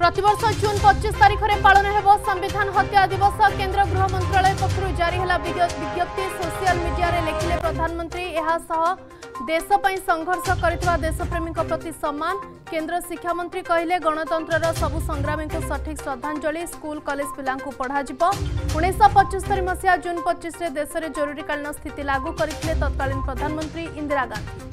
प्रतिवर्ष जून 25 तारिख में पालन हेबो संविधान हत्या दिवस। केंद्र गृह मंत्रालय पक्षरु जारी हला विज्ञप्ति। सोशल मीडिया रे लेखिले प्रधानमंत्री एहा सह देश पई संघर्ष करथिबा देशप्रेमी प्रति सम्मान। केंद्र शिक्षा मंत्री कहिले गणतंत्रर सबु संग्रामी को सठिक श्रद्धांजलि। स्कूल कॉलेज पिला पढ़ा 1975 मसीहा जून 25 रे देश में जरूरीकालीन स्थिति लागू करथिले तत्कालीन प्रधानमंत्री इंदिरा गांधी।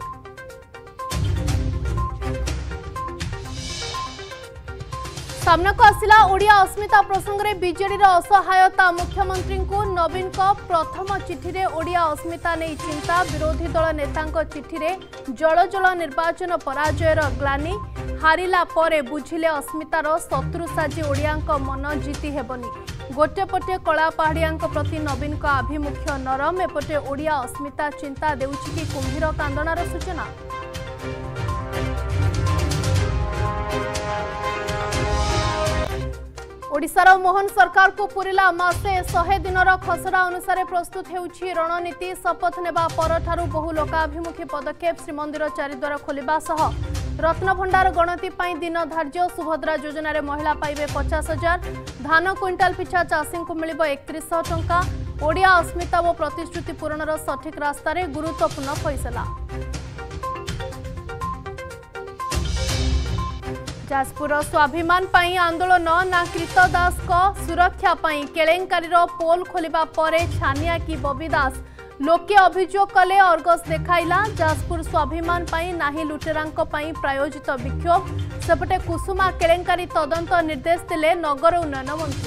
सामना को आसिला ओडिया अस्मिता प्रसंग में बीजेडी असहायता। मुख्यमंत्री को नवीन को प्रथम चिठी रे ओडिया अस्मिता नहीं चिंता। विरोधी दल नेता चिठी रे जल जल निर्वाचन पराजयर ग्लानि। हारिला परे बुझिले अस्मितार शत्रु साजी ओडिया मन जीति हेबनी। गोटे पटे कला पहाड़िया प्रति नवीन का आभिमुख्य नरम। एपटे ओडिया अस्मिता चिंता देउछि कि कुंभीर कांदनार सूचना। ओडिशार मोहन सरकार को पूरिला मासे 100 दिनर खसरा अनुसार प्रस्तुत हेउछि रणनीति। शपथ नेबा परठारु बहु लोकाभिमुखी पदक्षेप। श्रीमंदिर चारिद्वार खोलिबा सह रत्नभंडार गणति पाई दिन धार्य। सुभद्रा योजना रे महिला पाइबे 50,000। धान क्विंटाल पिछा चाषी को मिलिबो 3100 टंका। ओडिया अस्मिता व प्रतिश्रुति पूरणर सठिक रास्ता रे गुरुत्वपूर्ण फैसला। जाजपुर स्वाभिमान पाई आंदोलन ना कृतदास को सुरक्षा पाई केलेंकारीर पोल खोलिबा परे छानिया की बबी दास। लोके अभियोग कले अर्गस देखाइला। जाजपुर स्वाभिमान पाई नाही लुटेरांको पाई प्रायोजित विक्षोभ। सेपटे कुसुमा केलेंकारी तदंत निर्देश दिले नगर उन्नयन मंत्री।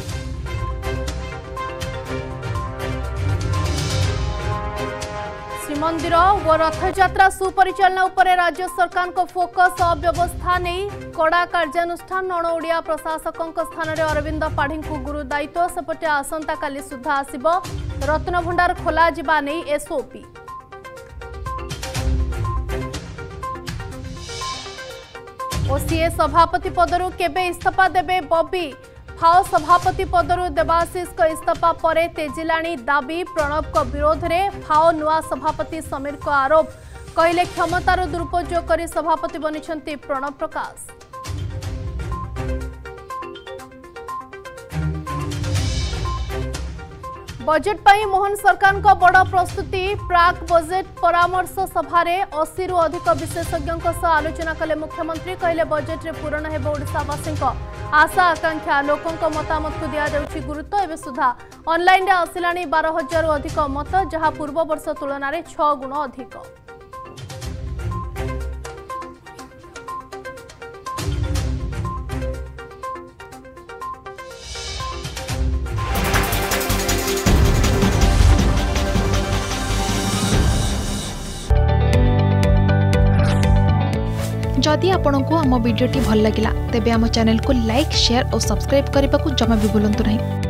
श्रीमंदिर व रथयात्रा सुपरिचालना उपरे राज्य सरकार को फोकस। अव्यवस्था नहीं कड़ा कार्यानुष्ठान। अण ओडिया प्रशासकों स्थान में अरविंद पाढ़ी को गुरु दायित्व। सेपटे आसंता काली सुधा आसिब रत्नभंडार खोला जिबा नहीं एसओपी। ओसीए सभापति पदरु केबे इस्तीफा देबे बबी। फाओ सभापति पदरु देवाशीष को इस्तीफा परे तेजिलाणी दाबी। प्रणव को विरोध में फाओ नुआ सभापति समीर को आरोप। कहले क्षमतार दुरुपयोग कर सभापति बनी प्रणव प्रकाश। बजेट पाई मोहन सरकार को बड़ प्रस्तुति। प्राक बजेट परामर्श सभा 80 रु अधिक विशेषज्ञों सह आलोचना कले मुख्यमंत्री। कहले बजेट रे पूरण हेबो ओडिशावासी आशा आकांक्षा। लोकों मतामत को दिया जाउछि गुरुत्व। एबे सुधा ऑनलाइन रे आसिलाणी 12,000 रु अधिक मत, जहां पूर्व वर्ष तुलना रे 6 गुण अधिक। जदि आपंक आम भिडी भल लगा तेब आम चैनल को लाइक, शेयर और सब्सक्राइब करने को जमा भी भूलु नहीं।